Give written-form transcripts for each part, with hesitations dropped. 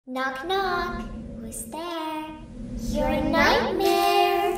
Knock knock. Who's there? You're a nightmare.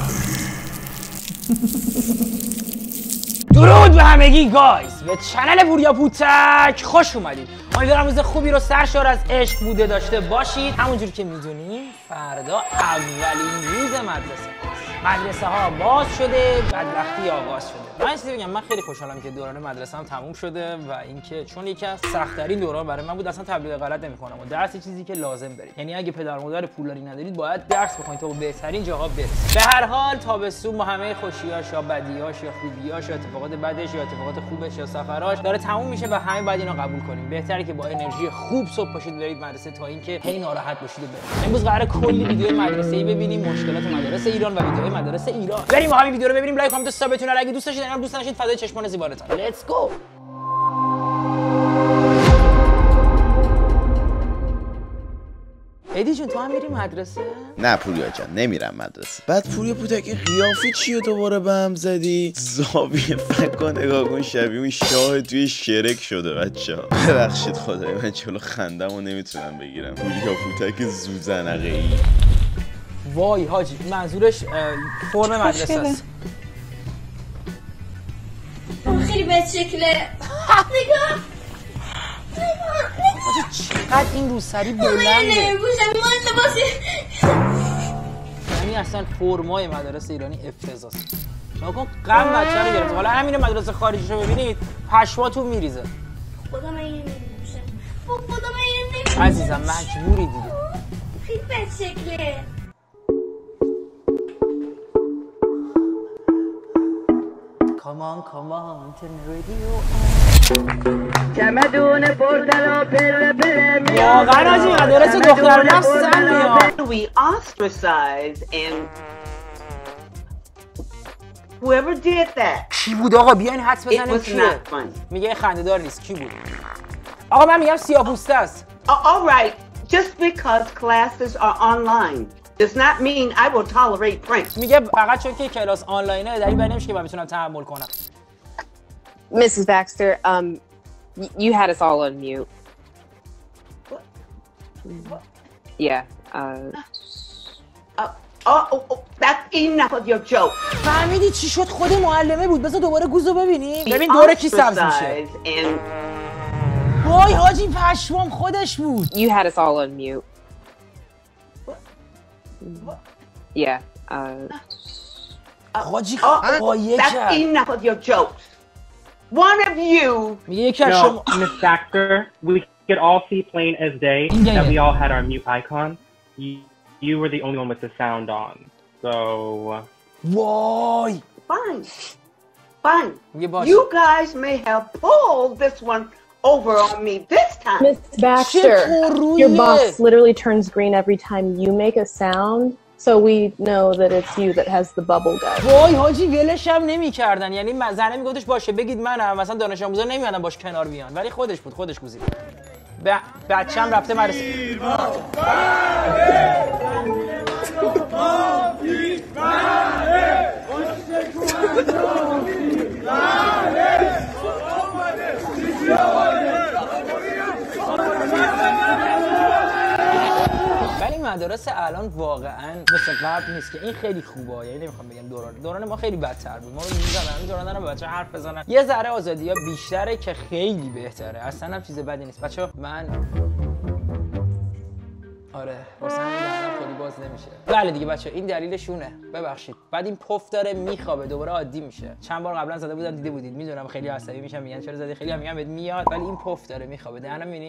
درود به همگی گایز، به چنل پوریا پوتک خوش اومدید. امیدوارم روز خوبی رو سرشار از عشق بوده داشته باشید. همونجور که میدونیم فردا اولین روز مدرسه ها باز شده، بدبختی آغاز شده. من چیزی بگم، من خیلی خوشحالم که دوران مدرسه‌ام تموم شده و اینکه چون یکی از سخت‌ترین دوران برای من بود، اصلا تبلیغ غلط نمی‌کنم و درس چیزی که لازم دارید. یعنی اگه پدر مادر پولداری ندارید باید درس بخونید تا به بهترین جاها برسید. به هر حال تابستون با همه خوشیاش یا بدیاش یا خوبیاش یا اتفاقات بدش یا اتفاقات خوبش یا سفراش داره تموم میشه و همه باید اینو قبول کنیم. بهتره که با انرژی خوب صبح پاشید برید مدرسه تا اینکه هی ناراحت باشید و برید. امروز قراره کلی ویدیوی مدرسه‌ای ببینیم، مشکلات مدرسه ایران و ویدیوهای مدرسه ایران. بریم همین ویدیو رو ببینیم. لایک کامنت سابتون رو اگه دوست داشتید، اگه دوست نداشتید فدای چشمان زیباتون. لیتس گو. ادی جون تو هم میری مدرسه؟ نه پوریا جان نمیرم مدرسه. بعد پوریا پوتک این قیافه چیه دوباره به هم زدی؟ زاویه فکا نگاه کن، شبیه اون شاه توی شرک شده بچه‌ها. ببخشید خدای من جلو خندمو نمیتونم بگیرم. پوریا پوتک زوزنقه ای. وای حاجی منظورش فرم مدرسه است. خیلی بد شکله. نگاه. چقدر این روسری بلنده. یعنی اصلا فرمای مدرسه ایرانی افتضاحه. ناگهان غم بچه رو گرفت. حالا همین مدرسه خارجیشو ببینید پشماتون میریزه. خدا من اینو نمی‌پوشم. خدا من اینو نمی‌پوشم. عزیزم مجبوری دیگه. خیلی بد شکله. Come on, turn the radio چمدون پرتلا پله پله واقعا آجی مدرسه دختر نفسم میاد. We ostracize and whoever did that. کی بود آقا بیاین حدس بزنیم کیه؟ میگه خنده‌دار نیست. کی بود؟ آقا من میگم سیاه‌پوسته است. All right, just because classes are online does not mean I will tolerate pranks. میگه فقط چون که کلاس آنلاینه دلیل بر نمیشه که من بتونم تحمل کنم. Mrs. Baxter, you had us all on mute. Yeah. That's enough of your joke. فهمیدی چی شد؟ خود معلمه بود. بذار دوباره گوزو ببینیم. ببین دوره کی سبز میشه. وای حاجی پشمام خودش بود. You had us all on mute. Yeah. حاجی قایه That's کرد. enough of your jokes. One of you. میگه یکی از شما. No, Miss Baxter, we could all see plain as day that we all had our mute icon. You were the only one with the sound on. So... وای. Fine. You guys may have pulled this one over on me this time. Miss Baxter, your box literally turns green every time you make a sound. So we know that it's you that has the bubble guy. وای حاجی ولش هم نمی‌کردن. یعنی زنه میگفتش باشه بگید منم، مثلا دانش آموزا نمیادن باش کنار بیان، ولی خودش بود، خودش گوزید. بچه‌م رفته مدرسه. ولی مدارس الان واقعا مثل قبل نیست که این خیلی خوبه. یعنی نمیخوام بگم دوران ما خیلی بدتر بود. ما رو میذارن دوران رو بچه حرف بزنن. یه ذره آزادی‌ها بیشتره که خیلی بهتره. اصلا هم چیز بدی نیست. بچه‌ها من آره واسه همین دهنم خیلی باز نمیشه. بله دیگه بچه‌ها این دلیلشونه. ببخشید. بعد این پف داره میخوابه دوباره عادی میشه. چند بار قبلا زده بودم دیده بودید. میدونم خیلی عصبی میشم میگن چرا زدی، خیلی هم میگم بهت میاد، ولی این پف داره میخوابه. دهنم میبینی؟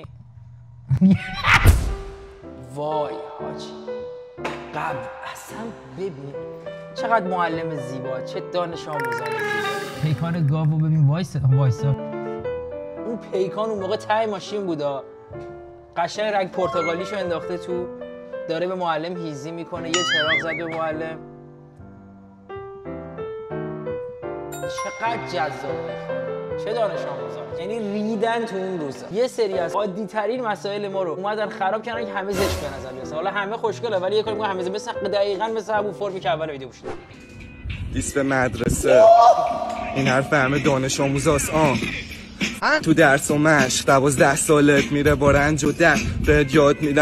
وای حاجی قبل اصلا ببین چقدر معلم زیبا، چه دانش آموزان زیبا. پیکان گاوو ببین وایسا. اون پیکان اون موقع ته ماشین بودا، قشنگ رنگ پرتغالیشو انداخته تو، داره به معلم هیزی میکنه، یه چراغ زد به معلم. چقدر جذابه، چه دانش آموزان. یعنی ریدن تو اون روزا. یه سری از عادی ترین مسائل ما رو اومدن خراب کردن که همه زشت به نظر بیاد. حالا همه خوشگله ولی یه کاری میگن همه مثل دقیقاً مثل همون فرمی که اول ویدیو پوشیده. دیس به مدرسه. این حرف همه دانش آموزاست. تو درس و مشق 12 سالت میره با رنج و درد بهت یاد میدم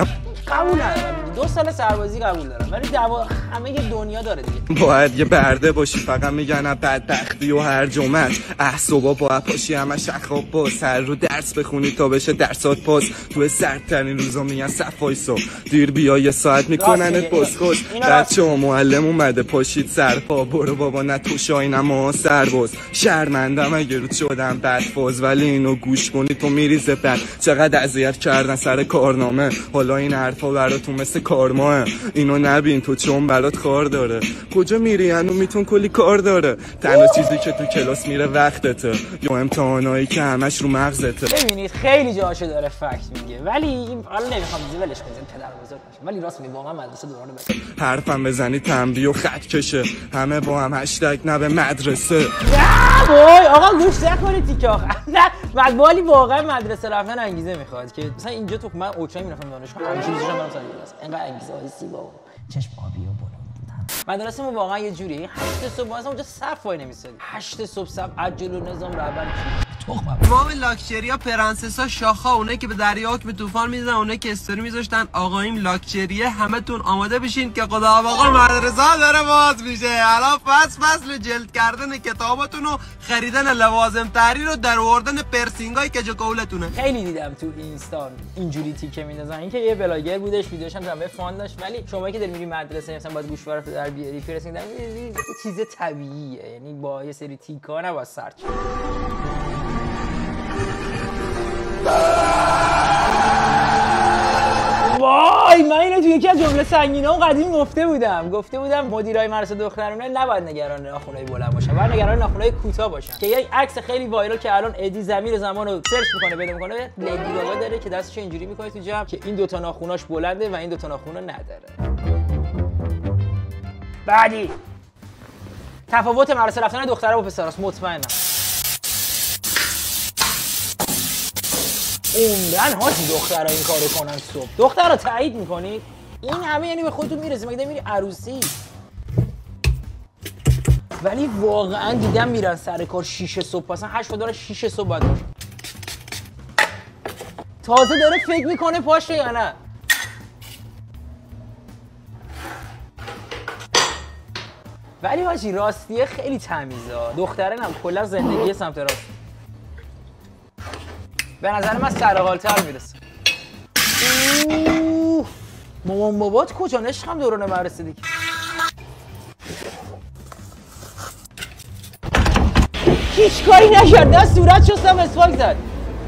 قبول ندارم 2 سال سربازی قبول دارم ولی همه دنیا داره دیگه. باید یه برده باشی فقط میگن بدبختی و هرج و مرج. صبح با پاشی همش خراب با سر رو درس بخونی تا بشه درسات پاس. تو سردترین روزا میگن صفای صبح دیر بیا یه ساعت میکننت بسخوش. بچه ها معلم اومده پاشید سرپا برو بابا نه تو شاینم ها سرباز. شرمندم اگه رو شدم بدفاز ولی اینو گوش کنی تو میریزه بد. چقدر اذیت کردن سر کارنامه حالا این حرفا براتون مثل کارماه. اینو نبین تو چون برات کار داره. کجا میری هنو میتون کلی کار داره. تنها چیزی که تو کلاس میره وقتته یا امتحانایی که همش رو مغزته. ببینید خیلی جاشو داره فکت میگه ولی این حالا نمیخوام ولش کنم پدر بزرگ باشه ولی راست میگه واقعا مدرسه دوران بهتر. حرفم بزنی تنبیه و خط کشه همه با هم هشتگ نه به مدرسه. نه وای آقا گوش نکنید تیکه آخر. نه مدوالی واقعا مدرسه رفتن انگیزه میخواد که مثلا اینجا تو من اوکی میرفتم دانشگاه همین چیزاش هم برام ساده است. انقدر انگیزه های سیبا چشم آبی و بلند. مدرسه ما واقعا یه جوری 8 صبح واسه اونجا صف وای نمی‌سادی. 8 صبح صف عجل و نظام رهبر تمام لاکچریا پرنسسا شاخا اونایی که به دریا حکم طوفان میزنن اونایی که استوری میذاشتن آقاییم لاکچریه همتون آماده بشین که خدا آقا مدرسه داره باز میشه. الان فصل جلد کردن کتاباتونو خریدن لوازم تحریر و در آوردن پرسینگای که جکولتونه. خیلی دیدم تو اینستا اینجوری تیکه میندازن. اینکه یه بلاگر بودش ویدیوش هم جنبه فان داشت ولی شما که داری میری مدرسه مثلا باید گوشواره در بیاری پرسینگ در یه چیز طبیعیه یعنی با یه سری تیکا نباید سرچ. وای من اینو تو یکی از جمله سنگینام قدیم گفته بودم مدیرای مدرسه دخترونه نباید نگران ناخنای بلند باشن باید نگران ناخنای کوتاه باشن. که یه عکس خیلی وایرال که الان ادی زمیر زمانو سرچ میکنه پیدا میکنه لیدی گاگا داره که دستش اینجوری میکنه تو جمع که این 2 تا ناخوناش بلنده و این 2 تا ناخونا نداره. بعدی تفاوت مدرسه رفتن دخترها با پسراست مطمئنم. عمرن حاجی دخترها این کارو کنن صبح. دخترها تایید میکنید؟ این همه یعنی به خودتون میرسه مگه میری عروسی؟ ولی واقعا دیدم میرن سر کار 6 صبح مثلا 8 داره 6 صبح باید باشه. تازه داره فکر میکنه پاشه یا نه؟ ولی حاجی راستیه خیلی تمیزه. دخترن هم کلا زندگی سمت راست. به نظر من سرحال‌تر میرسه. مامان بابات کجا نشخم دوران مدرسه دیگه. هیچ کاری نکرد دست صورت شستم اسفاک زد.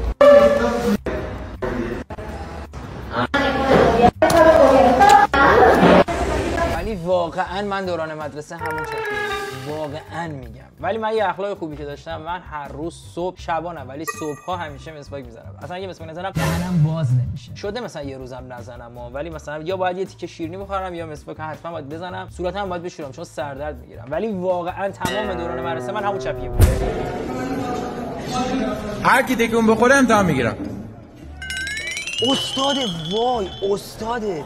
ولی واقعا من دوران مدرسه همون چطور واقعا میگم. ولی من یه اخلاق خوبی که داشتم من هر روز صبح شبانم ولی صبح‌ها همیشه مسواک میزنم. اصلا اگه مسواک نزنم دهنم باز نمیشه. شده مثلا یه روزم نزنم ولی مثلا یا باید یه تیکه شیرینی بخورم یا مسواک حتما باید بزنم. صورتم باید بشورم چون سردرد میگیرم. ولی واقعا تمام دوران مدرسه من همون چپیه بود. هر کی تکون بخوره امتحان میگیرم. استاد وای استاده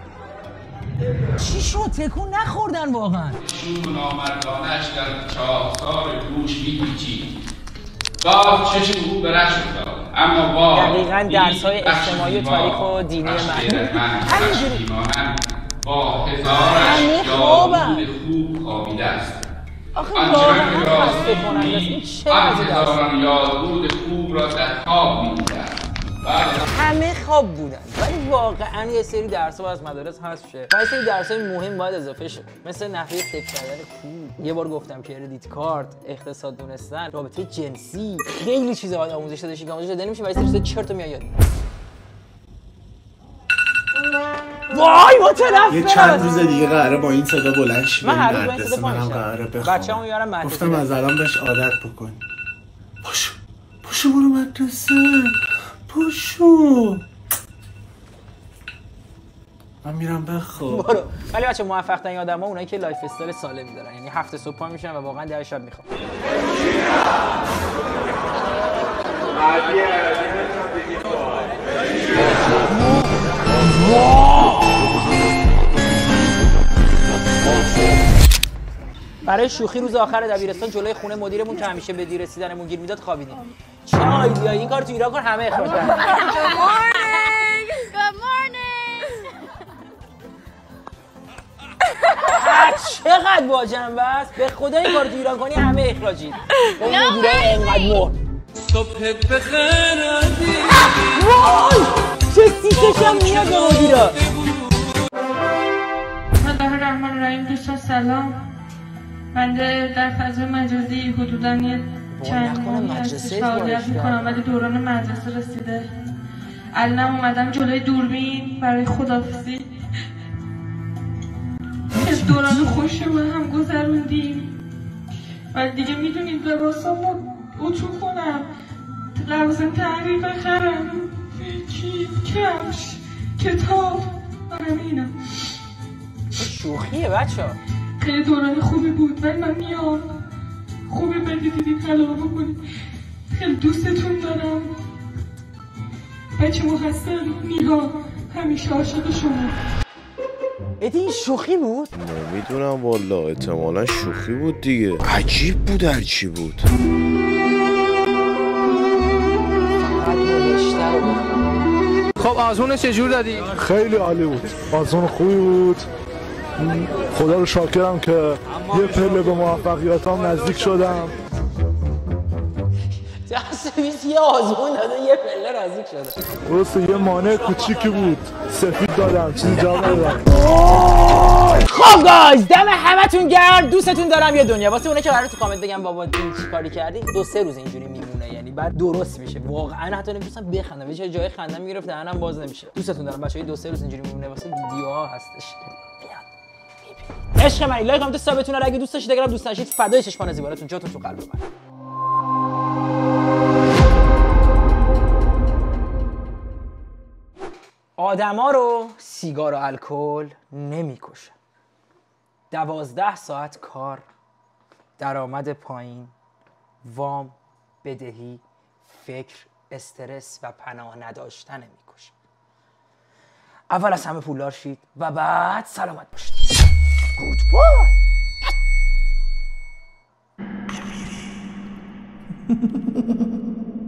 چی شد تکون نخوردن واقعا؟ نامردانش در چاهسار گوش میپیچید. باز چشم او به رشت افتاد اما باز دقیقاً درس‌های اجتماعی و تاریخ و دینی من همینجوری با هزارش یادبود خوب خوابیده است. آخه واقعا خسته کننده است. این چه هزاران یادبود خوب را در خواب می‌دیدند. همه خواب بودن ولی واقعا یه سری درس‌ها از مدارس حذف شه و یه سری درس‌های مهم باید اضافه شه مثل نحوه فکر کردن خوب. یه بار گفتم کردیت کارت، اقتصاد دونستن، رابطه جنسی، خیلی چیزا باید آموزش داده شه که آموزش داده نمیشه و یه سری چرت میاد یاد. وای متنفرم. یه چند روز دیگه قراره با این صدا بلند شیم. من هر روز با این صدا منم قراره بخوام. بچه‌مو میارم مدرسه. گفتم از الان بهش عادت بکنی. پاشو برو مدرسه. پاشو. من میرم بخواب. برو. ولی بچه موفق ترین آدم‌ها اونایی که لایف استایل سالمی دارن. یعنی 7 صبح پا میشن و واقعا 10 شب میخوام. برای شوخی روز آخر دبیرستان جلوی خونه مدیرمون که همیشه به دیر رسیدنمون گیر میداد خوابیدیم. چه آیدیایی این کار تو ایران کن همه اخراج کردن. Good morning. چقدر با جنبه است. به خدا این کارو تو ایران کنی همه اخراجید. با این مدیرای اینقدر مهر. صبح بخیر وای چه سیسشم میاد به مدیرا. بسم الله الرحمن الرحیم. دوستان سلام. بنده در فضای مجازی حدوداً چند ماهی هستش فعالیت میکنم ولی دوران مدرسه رسیده. الانم اومدم جلوی دوربین برای خداحافظی. از دوران خوش رو هم گذروندیم و دیگه میدونید لباسامو اتو کنم، لوازم تحریر بخرم، کیف، کفش، کتاب و همینم. شوخیه بچه ها. خیلی دوران خوبی بود ولی من میام خوبی بدیدید حلال بکنید. خیلی دوستتون دارم. بچه محسن میها همیشه عاشق شما. این شوخی بود؟ نمیدونم والا، احتمالا شوخی بود دیگه. عجیب بود هرچی بود. خب آزمون چجور دادی؟ خیلی عالی بود، آزمون خوبی بود. خدا رو شاکرم که یه پله به موفقیاتام نزدیک شدم. جسمیس یه آزمون داده یه پله نزدیک شده. درسته یه مانع کوچیکی بود سفید دادم، چیزی جواب ندادم. خب گایز دم همتون گرم، دوستتون دارم. یه دنیا واسه اونه که قراره تو کامنت بگم بابا این چی کاری کردی 2-3 روز اینجوری میمونه، یعنی بعد درست میشه. واقعا حتی نمیتونم بخندم، یه جای خندم میگرفت دهنم باز نمیشه. دوستتون دارم بچه‌ها. 2-3 روز اینجوری میمونه واسه ویدیوها هستش. عشق من لایک کامنت ثابتونه. اگه دوست داشتید اگرم دوست داشتید فدای چشمان زیباتون، جاتون تو قلب من. آدما رو سیگار و الکل نمیکشه. 12 ساعت کار، درآمد پایین، وام، بدهی، فکر، استرس و پناه نداشتن میکشه. اول از همه پولدار شید و بعد سلامت باشید. گودبای.